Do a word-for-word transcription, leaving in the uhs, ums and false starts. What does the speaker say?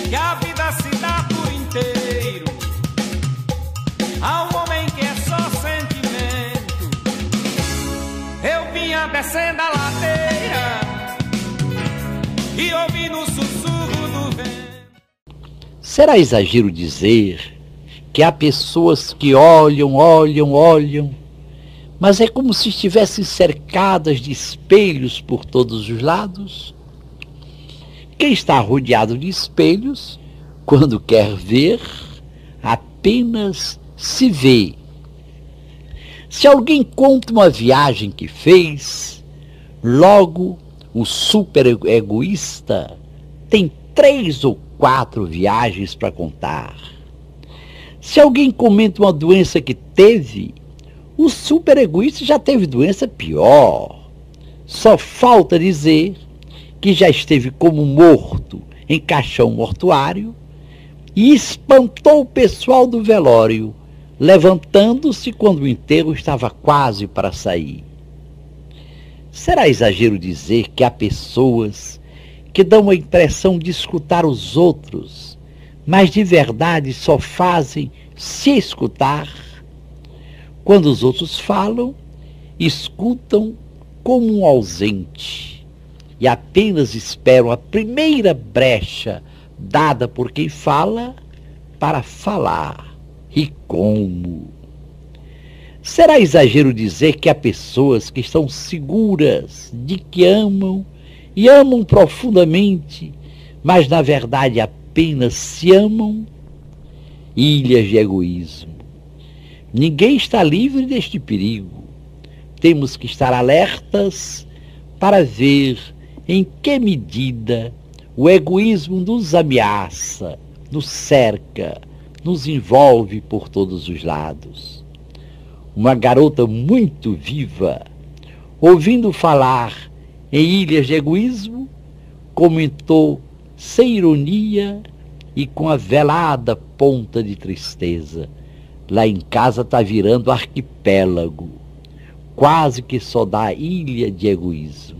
que a vida se dá por inteiro a um homem que é só sentimento. Eu vinha descendo a ladeira e ouvi no sussurro do vento. Será exagero dizer que há pessoas que olham, olham, olham, mas é como se estivessem cercadas de espelhos por todos os lados? Quem está rodeado de espelhos, quando quer ver, apenas se vê. Se alguém conta uma viagem que fez, logo o super egoísta tem três ou quatro viagens para contar. Se alguém comenta uma doença que teve, o super egoísta já teve doença pior. Só falta dizer que já esteve como morto em caixão mortuário e espantou o pessoal do velório, levantando-se quando o enterro estava quase para sair. Será exagero dizer que há pessoas que dão a impressão de escutar os outros, mas de verdade só fazem se escutar? Quando os outros falam, escutam como um ausente e apenas esperam a primeira brecha dada por quem fala para falar. E como? Será exagero dizer que há pessoas que estão seguras de que amam e amam profundamente, mas na verdade apenas se amam? Ilhas de egoísmo. Ninguém está livre deste perigo. Temos que estar alertas para ver em que medida o egoísmo nos ameaça, nos cerca, nos envolve por todos os lados. Uma garota muito viva, ouvindo falar em ilhas de egoísmo, comentou sem ironia e com a velada ponta de tristeza: lá em casa está virando arquipélago, quase que só dá ilha de egoísmo.